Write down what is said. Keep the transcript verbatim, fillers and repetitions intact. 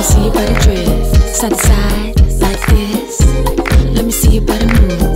see your body drift side to side like this. Let me see your body move.